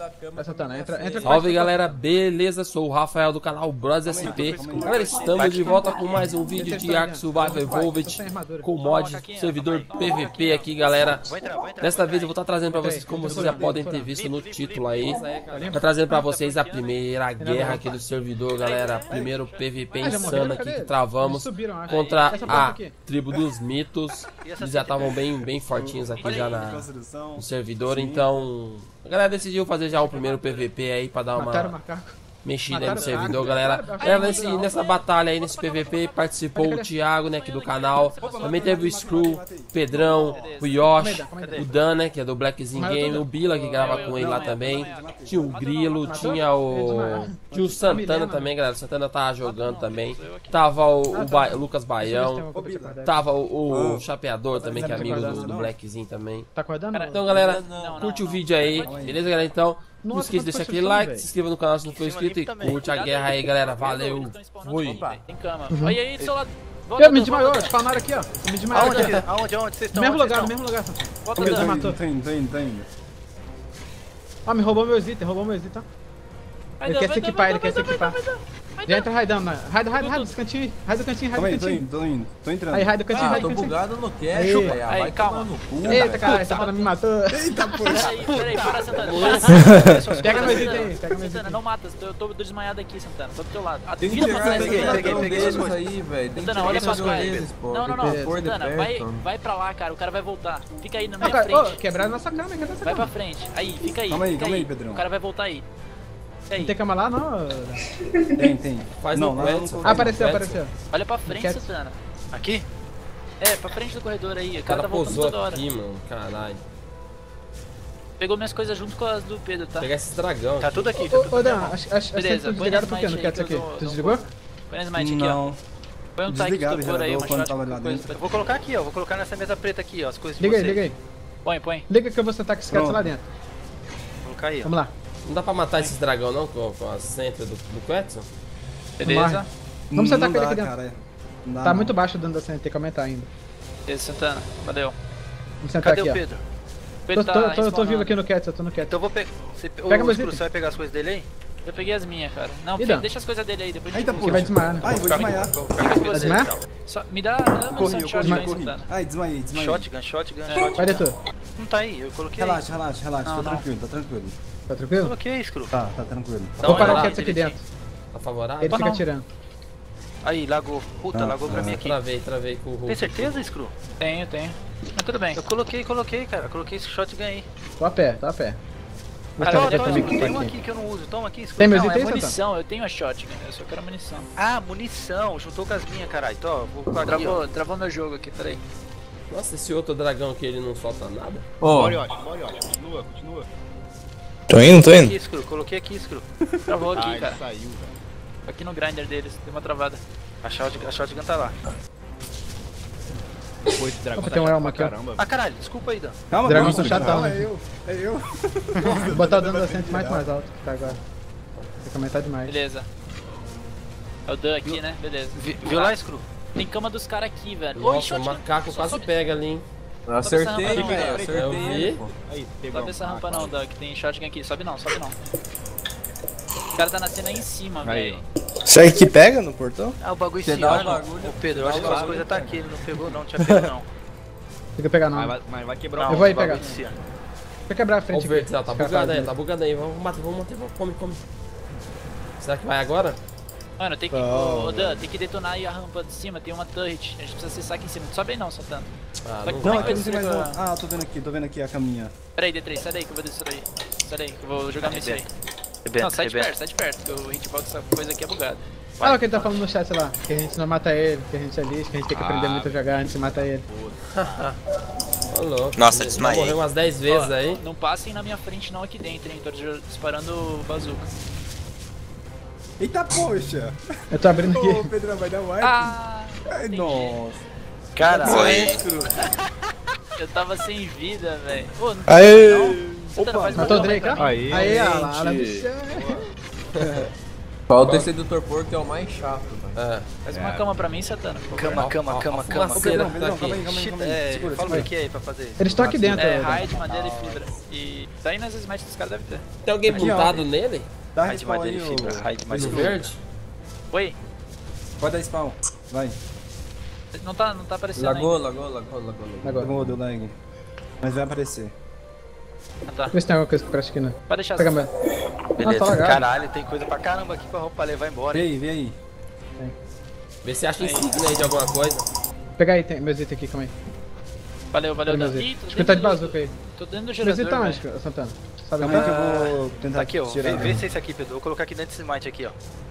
Vai, Santana, entra. Salve galera, beleza? Sou o Rafael do canal Bros SP. Galera, estamos de volta com mais um vídeo de Ark Survival Evolved com mod servidor PVP aqui, galera. Desta vez eu vou estar trazendo pra vocês, como vocês já podem ter visto no título aí, tá trazendo pra vocês a primeira guerra aqui do servidor, galera. Primeiro PVP insano aqui que travamos contra a tribo dos mitos. Eles já estavam bem fortinhos aqui já no servidor, então a galera decidiu fazer já o primeiro PVP aí pra dar uma mexida aí no servidor, galera. Nessa batalha aí, nesse PVP, participou o Thiago, né, aqui do canal. Também teve o Screw, o Pedrão, o Yoshi, o Dan, né, que é do Blackzinho Game, o Bila, que grava com ele lá também. Tinha o Grilo, tinha o Santana também, galera. O Santana tava jogando também. Tava o Lucas Baião. Tava o Chapeador também, que é amigo do Blackzinho também. Então, galera, curte o vídeo aí, beleza, galera? Então, não esqueça de deixar aquele like, se inscreva no canal se não for inscrito e curte a guerra aí, galera. Valeu, fui. Olha aí do seu lado. Eu me desmaiou, spawnaram aqui, ó. Me desmaiou aqui. Aonde vocês estão? No mesmo lugar. Bota Me dano. matou. Tô indo. Ó, me roubou meus itens, ó. Ele quer se equipar. Já entra raidando, raida desse cantinho aí. Raida do cantinho, Calma aí, tô entrando. Aí, raida do cantinho, Tô bugado no cash, Aí. velho. Aí, Vai calma. tomar no cu. Eita, caralho, Santana me matou. Eita, poxa. Peraí, para, Santana. Pega meus itens aí, pega meus Santana, itens. não mata, eu tô desmaiado aqui, Santana. Tô do teu lado. Tem que Vira tirar pra trás, peguei Santana. suas coisas aí, velho. Tem que Santana, olha tirar suas coisas. vezes, pô. Não, Pôr de Santana, perto. vai pra lá, cara. O cara vai voltar. Fica aí na Ô, minha cara, ô, frente. quebraram nossa cama, quebraram nossa Vai pra cama. frente. Aí, fica aí. Calma aí, fica Pedrão. O cara vai voltar aí. Fica aí. Não tem cama lá, não? Tem. Faz Não, no lá Quetz. não tô- Apareceu. Olha pra frente, Quieto. Santana. Aqui? É, pra frente do corredor aí. O O cara cara tá voltando posou toda hora. aqui, mano. Caralho. Pegou minhas coisas junto com as do Pedro, tá? Pegar esse dragão. Tá aqui. tudo aqui. Ô, Dan, acho que Beleza, tu põe desligaram na por quê? Não smite quer aí isso que eu aqui. dou- Tu desligou? Põe na smite aqui, ó. Não. Põe um tag Desligado, de topor aí, gerador, uma quando shot, tava lá qualquer coisa. dentro. Eu vou colocar aqui, ó. Vou colocar nessa mesa preta aqui, ó. As coisas de Liga vocês. aí. Põe. Liga que eu vou sentar com esse cara Pronto. lá dentro. Vou colocar aí, ó. Vamos lá. Não dá pra matar esses dragão não com a centra do Quetz? Beleza? Vamos sentar Não com ele dá, aqui dentro. cara. Não dá, Tá não. muito baixo o dano da cena, tem que aumentar ainda. Beleza, Santana. Valeu. Vamos sentar Cadê aqui, o ó. Pedro? O Pedro tá Tô spawnando. vivo aqui no Cats, eu tô no Cats. Então eu vou pegar. Pega meus Você itens. vai pegar as coisas dele aí? Eu peguei as minhas, cara. Não, E filho, Dan? deixa as coisas dele aí, depois a Eita, gente Ele vai desmaiar, né? Ai, vou desmaiar. Fica com Vai você. desmaiar? Só, me dá uma munição de shotgun aí, Corri. Santana. Ai, desmaiei. Shotgun. Vai, Deitor. Não tá aí, eu coloquei. Relaxa. Não, Tá não. tranquilo. Tá tranquilo? Coloquei, Screw. Tá tranquilo. Dá Vou uma parar o olhada Cats aqui direitinho. dentro. Tá favorável? Ele fica não. atirando. Aí, lagou. Puta, Ah, lagou pra mim aqui. Travei com o Hulk. Tem certeza, Screw? Tenho. Mas tudo bem. Eu coloquei, cara. Coloquei esse shotgun aí. Tô a pé. Cara, Toma, tem toma, toma um aqui. aqui que eu não uso. Toma aqui, Screw. Tem meus Não, itens, é Santana? munição. Eu tenho a shotgun. Eu só quero munição. Ah, munição. Juntou com as minhas, caralho. Então, vou colocar aqui, ó. Travou meu jogo aqui, peraí. Nossa, esse outro dragão aqui, ele não solta nada? Ó, Continua. tô indo. Aqui, Screw. Coloquei aqui, Screw. Travou aqui, cara. Saiu, velho. Aqui no grinder deles. Deu uma travada. A shotgun tá lá. Pô, esse dragão Opa, tá tem um chato elmo pra aqui, ó. caramba. Ah, caralho. Desculpa aí, Dan. Calma, Dragão calma, são chatão, calma, né? É eu. Vou botar o dano da cena mais alto que tá agora. Tem que aumentar demais. Beleza. É o Dan aqui, né? Beleza. Viu lá, Screw? Tem cama dos caras aqui, velho. Oi, Nossa, o shotgun. macaco Só quase sobe- pega ali, hein? Eu acertei, Sobe essa rampa, velho. não, Eu Acertei vi. ele, pô. Aí, pegou. Sobe essa rampa não, Dan, que tem shotgun aqui. Sobe não. O cara tá nascendo aí em cima, Aí, velho. Será que pega no portão? Ah, o bagulho Você dá o ciano. bagulho, Ô, Pedro, eu acho que dá o as bagulho. coisas tá aqui. Ele não pegou não, não tinha pego não. Fica pegar não. Mas vai quebrar Não, o Eu vou aí o bagulho pegar. de ciano. Fica quebrar a Ó, o frente. verde, tá Esse cara bugado aí, vindo. tá bugado aí. Vamos manter, come. Será que vai agora? Mano, tem que. Ô, Dan, tem que detonar aí a rampa de cima. Tem uma turret. A gente precisa acessar aqui em cima. Sobe aí não, Santana. Ah, Vai não que- Não, Como é aqui que não tem vai mais ser um. Ah, tô vendo aqui a caminha. Pera aí, D3, sai daí que eu vou destruir. Sai daí que eu vou jogar nesse aí. Não, sai de perto, que o hitbox, essa coisa aqui é bugada. Olha o que ele tá falando no chat lá. Que a gente não mata ele, que a gente é lixo, que a gente tem que aprender muito a jogar antes de matar ele. Ô, louco. Nossa, Ele desmaiei. Morreu umas 10 vezes Ó, aí. Não passem na minha frente não aqui dentro, hein. Tô disparando bazooka. Eita, poxa. Eu tô abrindo Ô, aqui. Pedrão, vai dar wipe. Ah! Ai, entendi. nossa. Cara, Oi. eu tava sem vida, velho. Ô, não Aê! não. Santana, faz Matou o uma Drake, pra ó? mim. Aí, ó lá, gente. bicha. Falta esse do torpor que é o mais chato, velho. Faz uma cama pra mim, Satana. Cama. Pedrão, calma aí. Fala o que é aí pra fazer. Eles estão aqui dentro. Raid, madeira e fibra. E daí nas smash dos caras deve ter. Tem alguém montado nele? Dá Raid, respawn madeira aí, e fibra. Raid, No madeira e fibra. verde? Oi? Pode dar spawn. Vai. Não tá aparecendo Lagou. Lagou, deu lag. Mas vai aparecer. ainda. Tá. Vê se tem alguma coisa pra esquina. Pode deixar. Pega meu. Beleza. tá lagado. Caralho, tem coisa pra caramba aqui pra levar embora. Vem aí. Vê se acha insígnia aí de alguma coisa. Pega aí, tem meus itens aqui, calma aí. Valeu. Pega meus Ih, itens. tô Acho que tá de dentro bazuca aí. Tô dentro do Meus gerador, itens tá velho. onde, Santana? Sabe Calma aí que onde? eu vou tentar Tá aqui, ó. tirar. Vê se é esse aqui, Pedro. Vou colocar aqui dentro desse smite aqui, ó.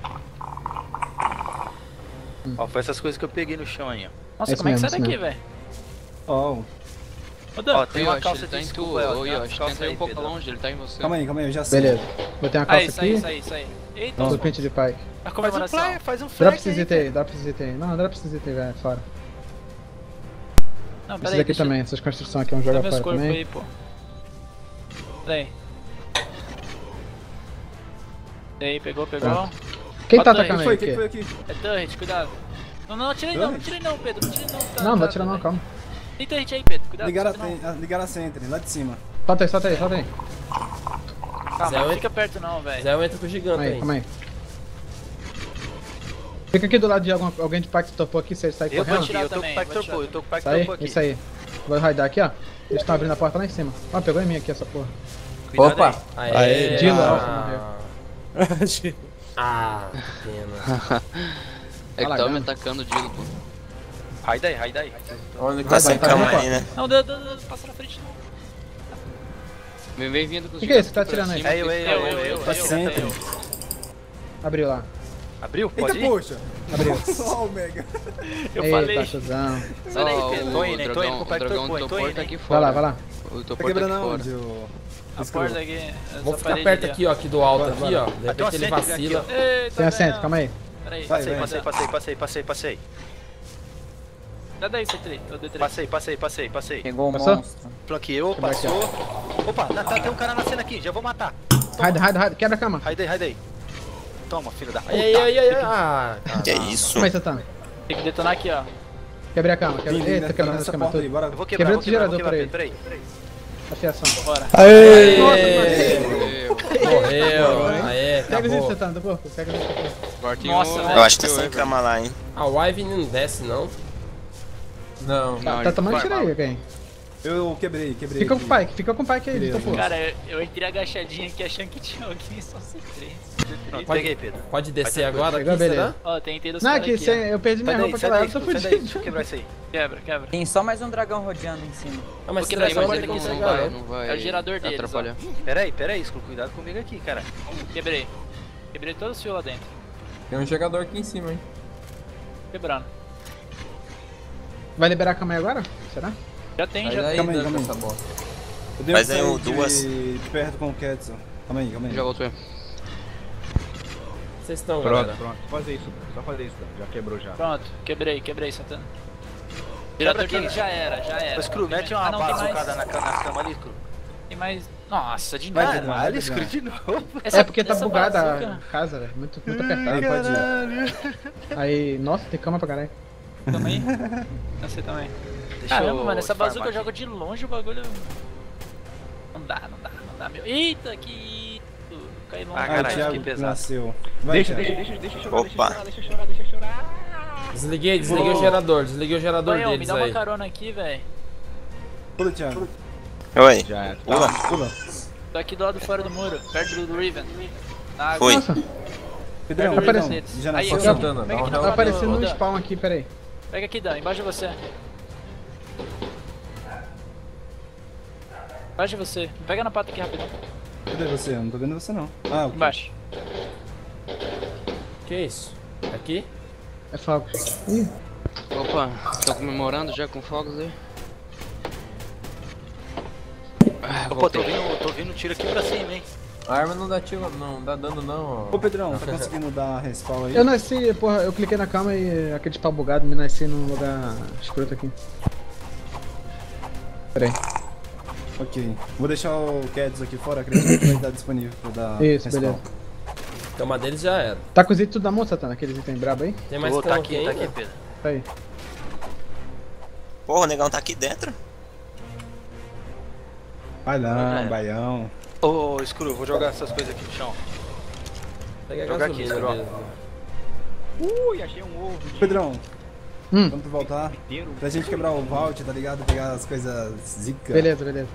Ó, foi essas coisas que eu peguei no chão aí, ó. Nossa, Esse como é que mesmo, sai esse daqui, velho? Ó, Ô, Dan. Ó, tem uma Yoshi, calça ele tá de em tu, desculpa, ó. ô Tem uma Yoshi, calça tenta ir aí, um pouco Pedro. longe, ele tá em você. calma aí, eu já sei. Beleza. Botei uma Aí, calça sai. aqui. Eita, Do pente de pike. a Faz um comemoração. fly, faz um Drop flag esses aí, itens aí, drop esses itens aí. Não, drop esses itens, velho, fora. Não, Esses pera aí, aqui deixa também, essas construções aqui, um dá joga meus fora corpos também. aí, pô. Pera aí. E aí, pegou. Tá. Quem tá Bota aí. atacando aí? Quem foi aqui? aqui? É turret, cuidado. Não, atirei não, Pedro. Não tira não. Tá, Não, não tá, vai tirar tá, não, tá. calma. Tem turret aí, Pedro, cuidado. Ligaram a sentry, lá de cima. Solta aí. Calma, Zé, não fica perto não, velho. Zé entra com o gigante aí. Calma aí. Fica aqui do lado de alguém de pike que topou aqui, se ele sair Eu tô correndo. aqui, eu tô com o Pack Torpor, eu tô com o Pack Sai, Torpor aqui. isso aí. Vou raidar aqui, ó. Eles estão abrindo a porta lá em cima. Ó, pegou em mim aqui essa porra. Cuidado Opa! aí. Aê, Dilo, ah, que pena. É que Tá tava me lagando. atacando o Dilo, pô. Raida aí. Onde Vai, sem tá cama vendo, aí, né? Não, passa na frente não. Vem vindo com os Que é isso? gigantes Tá aqui pra atirando aí? cima, É eu. Tá sentry. Abriu lá. Abriu? Eita, Pode ir? poxa! Abriu. Ó o Mega. Eu Eita, falei. cuzão. Sai daí, Ó, Pedro. Tô indo com o Pack o dragão Torpor, do tô Topor indo, tá hein. aqui Vai fora. lá. O Tá Topor tá quebrando aqui fora. aonde, ô? A porta aqui. Vamos ficar perto aqui, ó, aqui do alto aqui, ó. De Tem uma repente ele sentry aqui, vacila. Eita, Tem assento, velho. calma aí. Pera aí. Passei. Sai daí, C3. Eu D3. Passei. Pegou o Passou? monstro. Flanqueou, passou. Opa, tem um cara nascendo aqui, já vou matar. Raida, quebra a cama. Raidei. Toma, filho da puta. Ai. Ah, Que é isso? Como é que você tá? Tem que detonar aqui, ó. Quebrei a cama. Vim, Eita, quebrando essa nessa cama porta aí, tudo. bora. Eu vou Quebrando quebrar, esse gerador por peraí. Afiação. Bora. Aê! morreu. Aê, Pega os itens, acabou. Satana, do porco. Pega os itens. Agora tem Nossa, o... velho. Eu acho que tá sem cama lá, hein? A Wive não desce, não. Não. Tá tomando tiro aí, alguém. Eu quebrei. Fica com o Pike aí, de topor. Cara, eu entrei agachadinho aqui achando que tinha alguém, só C3. Pronto, peguei, Pedro. Pode descer agora Pegou, aqui, beleza. será? Ó, tentei dos Não, caras aqui, aqui, ó. eu perdi minha roupa aquela hora, eu tô Sai daí, deixa eu fudido. quebrar isso aí. Quebra. Tem só mais um dragão rodeando em cima. Ah, mas Porque esse daí dragão vai vai ter que ser ser que garoto. Não vai É o gerador deles, atrapalhar. Peraí, Scru, cuidado comigo aqui, cara. Quebrei todos os fios lá dentro. Tem um jogador aqui em cima, hein? Quebrando. Vai liberar a cama aí agora? Será? Já tem. Calma aí. essa bosta. Eu dei Mas um aí sair duas. de perto com o Ketzel. Calma aí. Já voltou. Vocês estão, galera. Pronto. Só fazer isso, já quebrou já. Pronto, quebrei, Santana. Quebra Gerador aqui. deles já era. Ô, Scru, mete uma não, tem bazucada mais. nas camas ali, Scru. Tem mais... Nossa, de Vai, novo. Pedro. Caralho, Scru de novo. É porque tá essa bugada bazuca- a casa, velho. Muito apertado. Aí pode ir. Aí, nossa, tem cama pra caralho. Também? Você também. Deixa Caramba, mano, essa farmar bazuca eu aqui. jogo de longe, o bagulho... Não dá, meu. Eita, que... Caiu longe. Ah, Ah, o caralho, que Thiago pesado. nasceu. Vai, Thiago. Deixa chorar, Opa. deixa chorar. Desliguei o gerador. Desliguei o gerador Banhão, me deles dá uma aí. carona aqui, velho. Pula, Thiago. Oi. Já é. Pula. Tô aqui do lado fora do muro, perto do Riven. Na água. Foi. Nossa, Pedrão, Pega apareceu. eles. Já Aí, nasceu. aqui, Santana, pega aqui dá do tá lado, aparecendo ô, um Dan. spawn aqui, peraí. Pega aqui, Dan, embaixo de você. Embaixo de você. Pega na pata aqui rapidão. Cadê você? Eu não tô vendo você não. Ah, ok. Embaixo. Que isso? Aqui? É fogo. Ih, Opa, estão comemorando já com fogos aí? Ah, Opa, tô voltei. ouvindo tiro aqui pra cima, hein. A arma não dá tiro, não dá dano não. Ô, Pedrão, tá conseguindo dar respawn aí? eu nasci, porra, eu cliquei na cama e aquele spawn bugado, me nasci num lugar escroto aqui. Peraí. Ok. Vou deixar o Keds aqui fora, acredito que vai estar disponível pra dar Isso, respawn. beleza. Cama deles já era. Tá com os itens tudo na mão, Satana? Aqueles itens brabo aí? Tem mais cama aqui, tá aqui, Pedro. Tá aí. Porra, o negão tá aqui dentro. Vai não, baião. Ô, Screw, eu vou jogar essas coisas aqui no chão. Pega a Joga aqui, gasolina Screw. mesmo. Achei um ovo. Pedrão, quando tu voltar, pra gente quebrar o vault, tá ligado? Pegar as coisas zica. Beleza, beleza.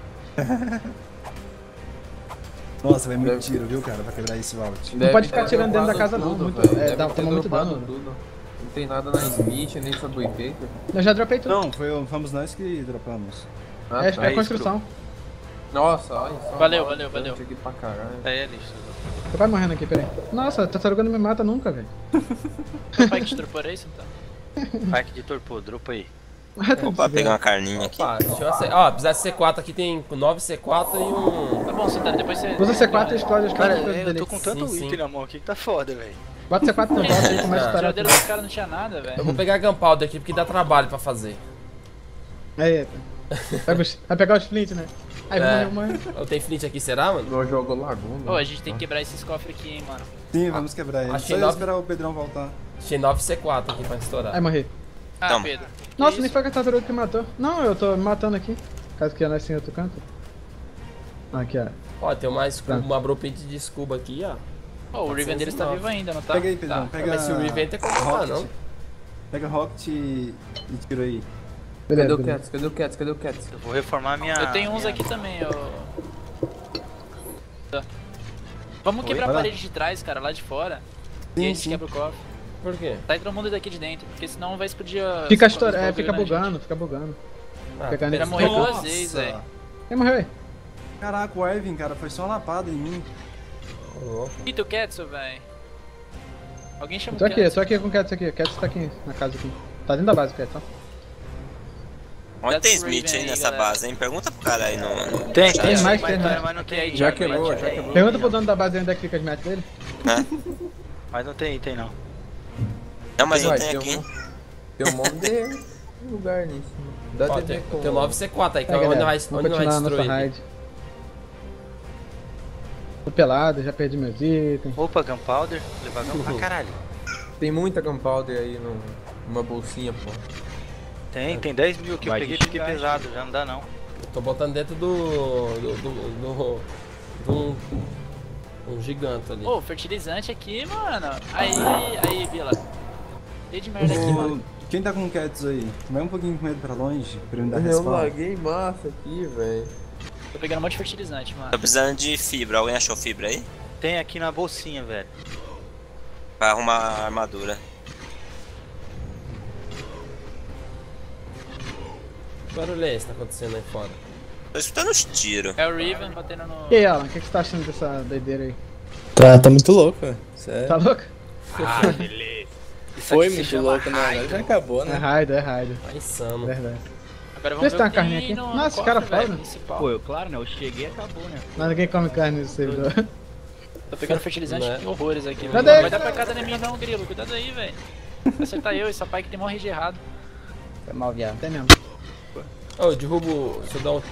Nossa, vai muito tiro, viu, cara, pra quebrar esse vault. Não pode ficar tirando dentro da casa não, tudo, muito, velho. toma muito dano. Tudo. Não tem nada na Smith, nem sobre o IP. Eu já dropei tudo. Não, fomos nós que dropamos. Ah, É, tá. é construção. Nossa, olha só. Valeu. Aqui pra caralho. É, lixo. Você vai morrendo aqui, peraí. Nossa, a tartaruga não me mata nunca, velho. O pai que te torpor aí, então. Parque de torpor, dropa aí. Opa, pegar uma carninha aqui. Opa, deixa eu aceitar. Ó, apesar de C4 aqui tem 9 C4 e um... Tá bom, Santana, depois você... Usa C4 e explode as Cara, coisas eu dele. tô com tanto Sim, item na mão aqui que tá foda, velho. Bota C4 no boss aí e começa a A estourar geladeira tudo. dos caras não tinha nada, Eu velho. vou pegar a Gunpowder aqui porque dá trabalho pra fazer. Aí, vai pegar os flint, né? Aí, vamos morrer. Eu tenho flint aqui, será, mano? Eu jogo Laguna. Ô, a gente tem que quebrar esses cofres aqui, hein, mano. Sim, vamos quebrar ele. achei Só nove. esperar o Pedrão voltar. Achei 9 C4 aqui pra estourar. Aí, morri. Ah, Toma. Pedro. Nossa, Que nem isso? foi a tartaruga que matou. Não, eu tô me matando aqui. Caso que ia nascer em outro canto. Aqui, ó. Ó, tem uma blueprint de scuba aqui, ó. Ô, o Riven deles tá vivo ainda, não tá? Pega aí, Pedrão, Tá. pega Mas se o Riven tem como matar, não. Pega Rocket e tira aí. Beleza, Cadê o beleza. Cats? Cadê o Cats? Cadê o Cats? Eu vou reformar minha... Eu tenho uns minha- aqui também, ó. Tá. Vamos quebrar a Vai lá. parede de trás, cara, lá de fora. E Sim, a gente sim. quebra o cofre. Por quê? Sai todo mundo daqui de dentro, porque senão vai explodir a... Fica, os bagulho, fica né, gente? bugando, fica bugando. Ah, Pegando Pedro esse- morreu Nossa! duas vezes, velho. Quem morreu aí? Caraca, o Ervin, cara, foi só uma lapada em mim. Eita, o Ketsu, velho. Alguém chama Eu o tô Ketsu. aqui com o Cats aqui. O Cats tá aqui na casa aqui. Tá dentro da base o Cats, ó. Onde tem That's Smith Raven aí aí, nessa galera. base, hein? Pergunta pro cara aí no... Tem, Tem mais, mas não tem aí. Já quebrou, já quebrou. Pergunta pro dono da base onde é que fica as metas dele. Mas não tem item, não. Não, mas eu Vai, tenho tem aqui. Tem um monte de lugar nisso. Dá Ó, TV com... tem 9 C4 aí, Aí, então onde galera, vai vamos onde vai continuar a nossa destruir? raid. Tô pelado, já perdi meus itens. Opa, Gunpowder. Levar Gunpowder. Ah, caralho. Tem muita Gunpowder aí numa bolsinha, pô. Tem 10 mil aqui. Eu Vai peguei e te fiquei xingar, pesado. Já não dá, não. Tô botando dentro um gigante ali. Ô, fertilizante aqui, mano. Aí, Bila. Cheio de merda aqui, mano. Quem tá com o Cats aí? Vai um pouquinho com ele pra longe, pra ele dar Eu respawn. laguei massa aqui, velho. Tô pegando um monte de fertilizante, mano. Tô precisando de fibra. Alguém achou fibra aí? Tem aqui na bolsinha, velho. Pra arrumar a armadura. Que barulho é esse que tá acontecendo aí fora? Tô escutando os tiros. É o Riven batendo no... E aí, Alan, o que você tá achando dessa doideira aí? Tá muito louco, velho. Sério. Tá louco? Ah, beleza. Foi aqui se muito chama louco, né? Agora já acabou, É né? raid, é raid. Tá insano. Verdade. Agora Vê vamos se ver tem o uma que carninha tem aqui. no Nossa, cofre, cara velho, foda. principal. Pô, eu, claro, né? Eu cheguei e acabou, né? Mas ninguém come carne nesse servidor. Tô pegando fertilizante Né? de horrores aqui. Cadê? Não vai dar pra casa nem mim não, Grilo. Cuidado aí, velho. Vai acertar eu, esse pai que tem mó rage errado. Foi mal, viado. Tem mesmo. Ô, eu derrubo. Se eu dar um.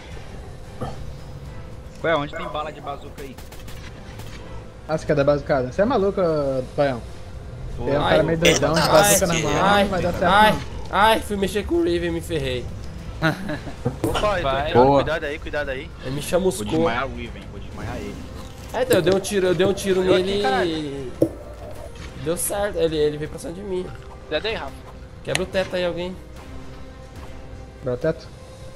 Ué, onde tem bala de bazuca aí? Ah, você quer dar bazucada? Você é maluco, Paião. Tem um Ai, cara meio doidão, de bazuca na mão, ai, não vai dar certo ai, não. ai, fui mexer com o Riven e me ferrei. Opa, Vai. cuidado aí, cuidado aí. Ele me Vou chamuscou. desmaiar o Riven, vou desmaiar ele. É, então, eu dei um tiro Eu aqui, nele caralho. e. Deu certo, ele veio pra cima de mim. Cuidado aí, Rafa. Quebra o teto aí, alguém. Bora o teto.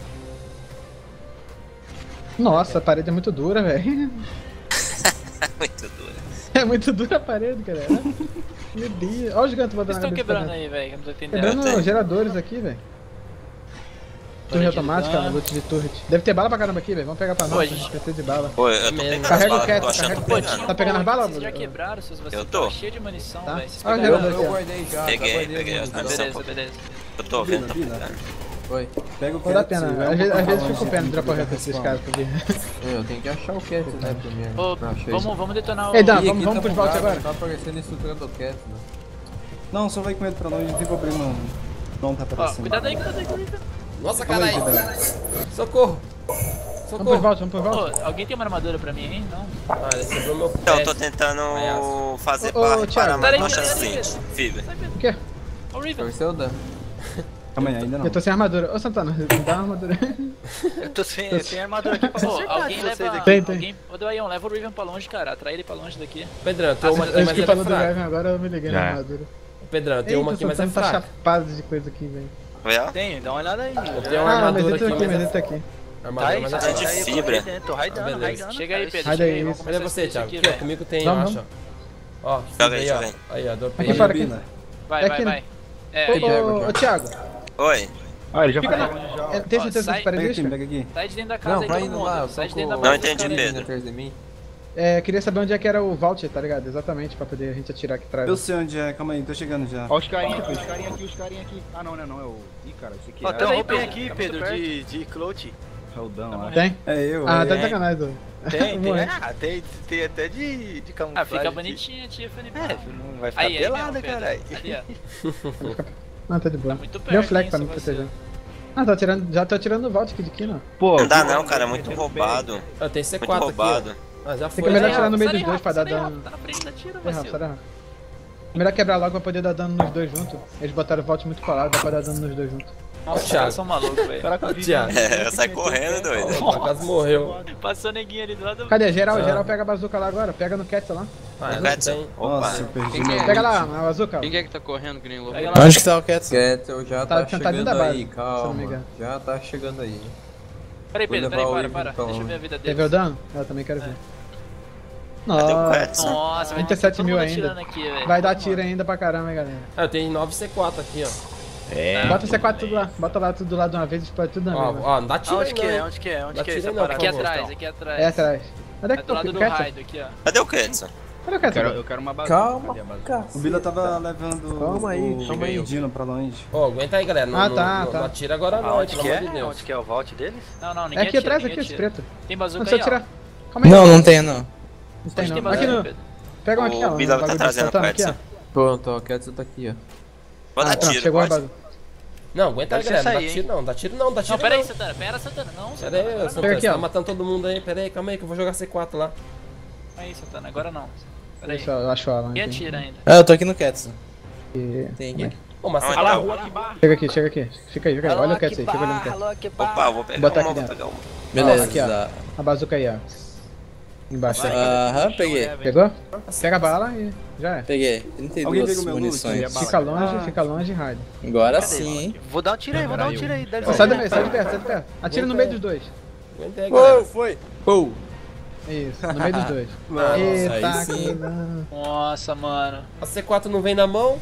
Nossa, a parede é muito dura, velho. Muito duro. É muito dura a parede, cara. Meu Deus. Olha o gigante botando Vocês estão cabeça quebrando pra dentro. aí, velho, que eu não tô entendendo. Quebrando geradores aqui, velho. Torre automática, loot de turret. Deve ter bala pra caramba aqui, velho. Vamos pegar pra nós, a gente precisa de bala. Pô, eu tô Mesmo. pegando as Carrega o balas, Cat, tô achando carrega que o tô Cat. pegando. Tá pegando as balas? Vocês já quebraram, seus vacilos. Eu tô. Tá cheio de munição, Tá. velho. Vocês Olha o pegaram- gerador aqui, Eu ó. guardei já, Peguei as já. munição. Beleza, beleza. Eu tô vendo, tô Vina, pegando. Foi. Pega o Não dá Cats. pena, vai um às vezes pouco fica longe com pena de de dropar dar reto esses respawn. caras, porque... Eu tenho que achar o Cats, né, primeiro. Ô, Não, achei. vamos detonar o... Ei, Dan, Ih, vamos aqui tá pros vault bugado, agora? Não tá aparecendo a estrutura do Cats, né? Não, só vai com ele pra longe, não tem problema. Não tá Ó, aparecendo. cuidado aí, cuidado aí, cuidado aí. Nossa, Calma aí, caralho. Pedrão. Socorro. Vamos por volta, vamos por volta. Ô, alguém tem uma armadura pra mim, hein? Não. Ah, ele quebrou meu pé. Então, eu tô tentando fazer barra para mais uma chance seguinte. Fiber. O quê? Ô, Riven. Foi seu dano. Calma aí, ainda não. Eu tô sem armadura. Ô, Santana, me dá uma armadura. Eu tô sem armadura aqui pra Pô, acertar alguém de leva... vocês aqui. Tem, tem. Alguém... Ô, Dwayne, leva o Riven pra longe, cara. Atrai ele pra longe daqui. Pedrão, tem uma aqui, Acho mas que ele é falou do fraco. Raven, agora eu me liguei na armadura. Pedrão, tem uma aqui, mas é Santana tá fraca. chapado de coisa aqui, velho. Viu? Tem, dá uma olhada aí. Eu tenho uma Ah, mas armadura entra aqui, aqui, mas mas entra aqui. armadura, mas é tá de fraca. fibra. Tô raidando, Beleza. Chega aí, Pedro. Raida Chega aí, aí. Vamos isso. Cadê começar você, isso Thiago? aqui, Aqui, ó, velho. comigo tem, Vamos, acha. Ó, que Joga fibra aí, aí, ó. Aí, ó, dropei. Aqui fora, aqui. Bina. Vai, É vai, aqui, vai. É, Ô, Thiago, Oi. Ah, ele já fica falou. na... Tem Ó, certeza sai- que para Pega aqui, isso? pega aqui. sai de dentro da casa Não, aí, pra todo ir mundo. lá, eu Sai de tô dentro da com... Não base. entendi, Pedro. atrás de mim. Queria saber onde é que era o Vault, tá ligado? Exatamente, pra poder a gente atirar aqui atrás. Eu sei onde é, calma aí, tô chegando já. Ó, os carinha aqui, os carinha aqui. Ah, não, não é o... Ih, cara, esse aqui Ó, é... tem uma aí, roupinha Pedro. aqui, Tá Pedro, muito de clout. É o Dan, eu acho. Tem? É eu, Ah, é. tá de sacanagem, Dô. Tem, Morre. tem até de Ah, camuflagem. fica aqui. bonitinha, Tiffany. É, não vai ficar Aí, aí, pelada, mesmo, Pedro. caralho. Ali, ó. Ah, tá de boa. Tá muito perto, Deu flex hein, pra me só você. proteger. Ah, tá tirando, já tô tirando o Vault aqui de aqui, não. Pô, Não dá não, cara, é muito roubado. Eu tenho C4 Muito aqui, roubado. ó. Ah, já foi. Fica melhor né? tirar no meio Sai dos dois pra rápido, dar sai dano. rápido, Tá na frente da tira, Sai rápido, vacilo. sai rápido. Melhor quebrar logo pra poder dar dano nos dois juntos. Eles botaram o Vault muito colado, dá pra dar dano nos dois juntos. Nossa, os Thiago. caras são malucos, velho. Caraca, Ó, Thiago. É, sai correndo, doido. Ó, quase morreu. Passou neguinho ali do lado do... Cadê? Geral pega a bazuca lá agora. Pega no Ketsa lá. Ah, não Ketsa. tem. Opa. Nossa, eu perdi Quem meu... que é? Pega lá, a bazuca. Quem que é que tá correndo que nem louco? Pega lá. Onde que tá o Ketsu? Ketsu já Tá tá sentadinho da chegando base, aí, se não me calma. engano. Já tá chegando aí. Peraí, Pedro, peraí, Vou levar o para. Riven pra Deixa eu longe. ver a vida Quer dele. ver o dano? Eu também quero ver. Cadê o Nossa, Ketsa? Nossa, vai ter 27 todo mil mundo ainda. atirando aqui, velho. vai dar tiro ainda pra caramba, hein, galera. Ah, eu tenho 9 C4 aqui, ó. É. Bota o C4 tudo lá. Bota lá tudo lá de uma vez e explode tudo na Ó, mesma. ó, não dá tiro aí, Onde que é? não. Onde que é? Onde Dá que é tiro essa aí não, parada? Aqui por favor. atrás, aqui atrás. É atrás. Cadê É que do tá lado o do Ketsa? raid aqui, ó. Cadê o Ketsa? Cadê o Ketsa? Eu quero uma bazuca. Calma, Cadê a bazuca? cara. O Bila tava levando Calma aí, calma aí. o Dino pra longe. Ó, aguenta aí, galera. Não, Ah, não, tá, não, tá. não atira agora não, Onde pelo que amor é? de Deus. Onde que é o vault deles? Não, É ninguém aqui atira, atrás, aqui, ninguém esse atira. preto. Tem Não bazuca precisa aí, ó. tirar. Calma aí. Não, não tem não. Não tem Onde não. tem bazuca, Aqui no... Pedro? Pega um aqui, ó. O Bila um tá bagulho de trazendo Santana o aqui, Ketsa. ó. Pronto, ó, o Ketsu tá aqui, ó. Pode dar Pronto, tiro, chegou a pode. bazuca. Não, aguenta aí, Deve galera. ser Não aí, dá tiro não, dá tiro não, dá tiro Não, pera aí, não. Santana. Pera, Santana. Não, Pera Santana. aí, Agora Santana, Pega aqui, você tá ó. matando todo mundo aí. Pera aí, calma aí que eu vou jogar C4 lá. não. Aí, Santana. Agora não. Pera aí. Deixa eu achar ela. Ninguém atira ainda. Ah, eu tô aqui no Ketsu. E... Tem aqui. Ô, mas Onde C4 tá? Rua aqui, barra. Chega aqui, chega aqui. Fica aí, olha o Ketsa aí, fica olhando o Ketsa. Opa, eu vou pegar Botar uma, aqui vou dentro. pegar uma. Beleza. aqui, ó. A bazuca aí, ó. Embaixo. Aham, peguei. Pegou? Pega a bala e já é. Peguei. Alguém 32 pegou meu loot? munições. Fica longe e raid. Agora sim, hein. Vou dar um tiro aí, vou dar um tiro aí. Deve Sai ser. de perto, sai de perto. Atira no meio dos dois. Aguenta aí, galera. foi. Pou. Isso, no meio dos dois. Nossa, Eita, aí sim. Nossa, mano. A C4 não vem na mão.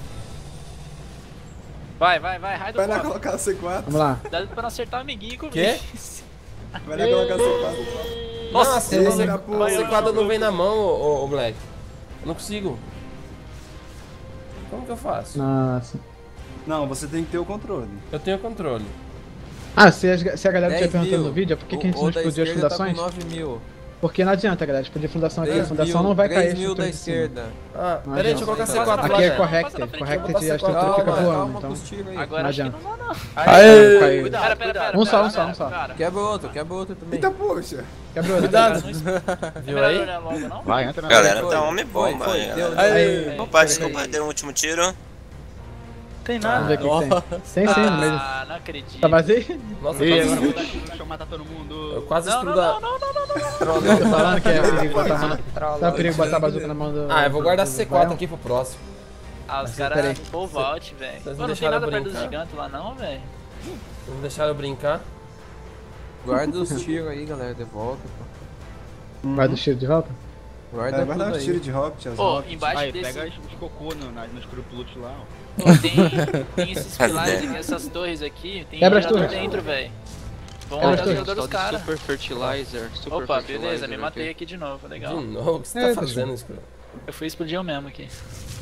Vai, raid do Vai lá foco. colocar o C4. Vamos lá. Dá pra não acertar o amiguinho comigo. Quê? Vai lá colocar o C4. Nossa, Ei, a C4 não vem na mão, ô Black. Eu não consigo. Como que eu faço? Nossa. Não, você tem que ter o controle. Eu tenho controle. Ah, se a galera estiver 10 perguntando mil. no vídeo, por que a gente O não da explodiu as esquerda fundações? Tá com 9 mil. Porque não adianta, galera, explodir fundação aqui. A 3 fundação mil, não vai cair. 3 mil da estrutura de cima. esquerda. Ah, Não peraí, deixa eu colocar adianta. C4 lá, Aqui é né? corrected e a estrutura Calma, fica voando, calma então com os tiros aí. Agora não acho que adianta. não dá, não. Aê! Caiu. Cuidado, Pera. cuidado. Um só. Cara, Quebra outro também. Eita, poxa. Quebrou. Cuidado. é Viu melhor aí? olhar logo, não? Vai, entra na Galera, Foi, tá homem bomba foi, aí, deu, galera. deu. Aí. Opa, desculpa, deu o último tiro. Tem Vamos nada. ver o que tem. Tem sim, no meio. Ah, não acredito. Tá vazio? Nossa, Ei, eu agora quase, deixa eu matar todo mundo. eu quase Não, explodo a... Tô falando que é perigo botar a mão. Tá perigo botar a bazuca na mão do. Ah, eu vou guardar do C4 Brian. aqui pro próximo. Ah, os peraí. caras full vault, velho. Vocês Pô, não não tem deixaram nada eu perto dos brincar. gigantes lá não, velho. Não deixaram eu brincar. Guarda os tiros aí, galera, de volta. Pô. Guarda o tiro de volta? Guarda Vai dar tudo uns tiros aí. de Hobbit, as Pô, Hobbit. embaixo Aí, desse... pega os cocô nos grupos lá, ó. Pô, tem esses pilares aqui, essas torres aqui, tem Quebra as gerador torres. dentro, velho. Vamos Quebra olhar as o torres. gerador dos caras. Super fertilizer. Super Opa, fertilizer beleza, me aqui. matei aqui de novo, legal. De novo, o que você É, tá tá fazendo, escuro? Eu fui explodir eu mesmo aqui.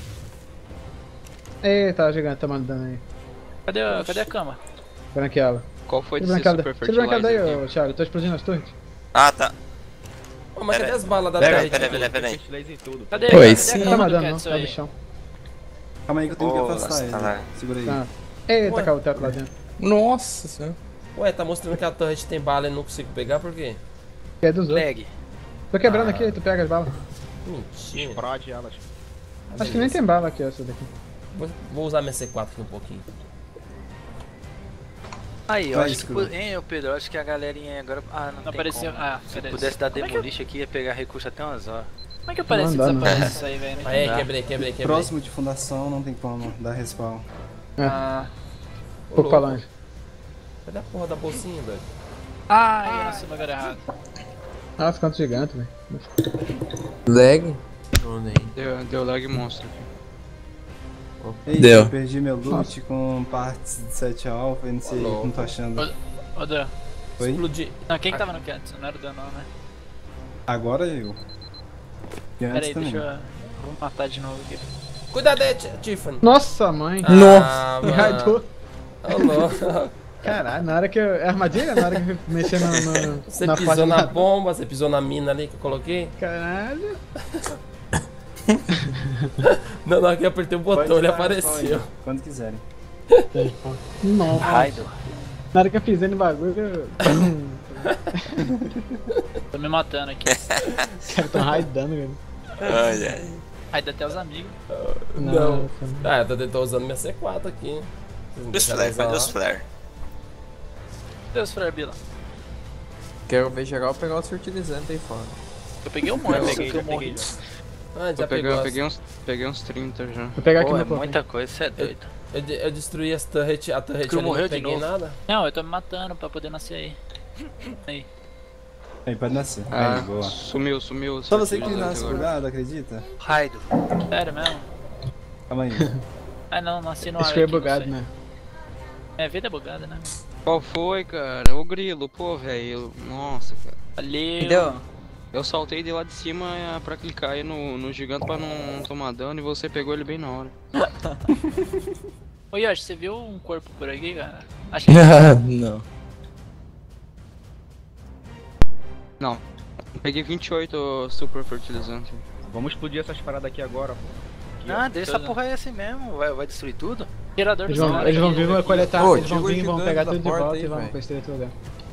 Eita, o gigante tomando dano aí. Cadê a cama? Branquela. Qual foi Tira desse branquela super tira branquela daí, fertilizer ô aqui? Thiago. Eu tô explodindo as torres. Ah, tá. Ô, mas cadê Pera as balas da Peraí, torre? peraí. Fertilizer e tudo. Cadê? Oi, Cadê sim. a Não tá cama mais do dano, não. Ketsu Tá aí? no chão. Calma aí que eu tenho que Ô, afastar ele. tá lá. Segura aí. Tá. Eita, Ué. caiu o teto lá dentro. Nossa senhora. Ué, tá mostrando que a torre tem bala e não consigo pegar, por quê? Que é dos outros. Lag. Tô quebrando aqui, tu pega as balas. Mentira. Explode elas. Acho que nem tem bala aqui, ó, essa daqui. Vou usar minha C4 aqui um pouquinho. Aí, eu acho que, hein, Pedro, eu acho que a galerinha agora... Ah, não apareceu. Se pudesse dar demolish aqui, ia pegar recurso até umas horas. Como é que aparece e desaparece isso aí, velho? Aí, quebrei. Próximo de fundação não tem como dar respawn. Um pouco pra longe. Cadê a porra da bolsinha, velho? Eu nasci no lugar errado. Nossa, quanto gigante, velho. Lag? Não, nem. Deu lag monstro aqui. Eita, eu perdi meu loot com partes de 7 alpha e não sei, não tô achando. Ô, Dan. Oi? Explodi. Não, quem que tava no canto? Não era o Dan não, né? Agora eu. Peraí, deixa eu... Vou matar de novo aqui. Cuidado aí, Tiffany. Nossa, mãe. Nossa. Me raidou. Alô. Caralho, na hora que eu... É armadilha? Na hora que eu mexer no Você pisou na bomba, você pisou na mina ali que eu coloquei? Caralho. Não, na hora que eu apertei o botão, ele apareceu. Quando quiserem. Nossa. Raido. Na hora que eu pisei no bagulho, eu... Tô me matando aqui. Os caras tão raidando, velho. Ai. Raida até os amigos. Não. Eu tô usando minha C4 aqui. Deus flare, vai Deus flare. Deus flare, Bila. Quero ver geral pegar os fertilizantes aí fora. Eu peguei um monte, eu morri. Já pegou. Peguei uns 30 já. Vou pegar aqui é no corpo. muita coisa, você é doido. Eu destruí a turret ali, não peguei nada. Não, eu tô me matando pra poder nascer aí. Aí, pode nascer. Aí, boa. Sumiu. Só você que nasce bugado, acredita? Raido. Sério mesmo? Calma aí. Não, nasci no ar. Acho que foi bugado, né? Vida é bugada, né? Qual foi, cara? O grilo, pô, velho. Nossa, cara. Valeu. Entendeu? Eu saltei de lá de cima pra clicar aí no gigante pra não tomar dano e você pegou ele bem na hora. Ô Yoshi, você viu um corpo por aqui, cara? Achei que... Não. Peguei 28 super fertilizante. Vamos explodir essas paradas aqui agora, pô. Aqui, deixa essa porra aí assim mesmo, vai destruir tudo. Tirador eles vão vir, vão coletar, eles vão vir, vão pegar tudo de volta aí, e vão pra esse outro lugar.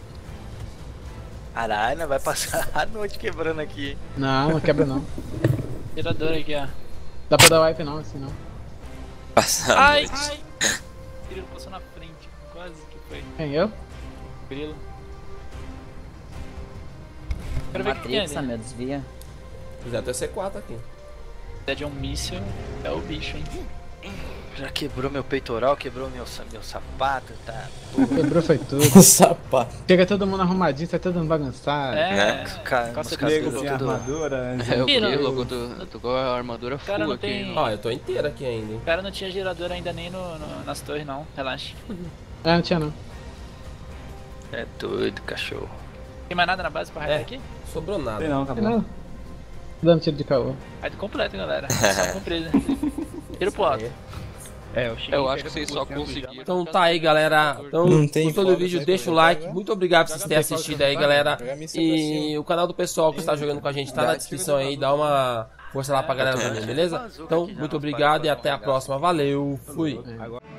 Caralho, vai passar a noite quebrando aqui. Não quebra não. Tirador aqui, ó. Dá pra dar wipe não, assim não. Passar a noite. O grilo passou na frente, quase que foi. Quem, eu? Grilo. Quero ver o que Matrix, meu, desvia. Já tem C4 aqui. Se é um míssil, é o bicho, hein. Já quebrou meu peitoral, quebrou meu sapato, tá? Quebrou foi tudo. O sapato. Chega todo mundo arrumadinho, sai todo mundo bagunçado. Cara, Sem armadura. O grilo, tô com a armadura full aqui. Ó, eu tô inteiro aqui ainda, hein. O cara não tinha gerador ainda nem nas torres, não. Relaxa. Não tinha não. É doido, cachorro. Tem mais nada na base pra raidar aqui? Sobrou nada. Tem não, tá bom. Dando tiro de caô. Raid completo, galera. Só cumprida. Tiro pro alto. Eu acho que vocês só conseguiram. Então tá aí, galera. Então, gostou do vídeo, deixa o like. Muito obrigado por vocês terem assistido aí, galera. E o canal do pessoal que está jogando com a gente tá na descrição aí. Dá uma força lá pra galera também, beleza? Então, muito obrigado e até a próxima. Valeu, fui.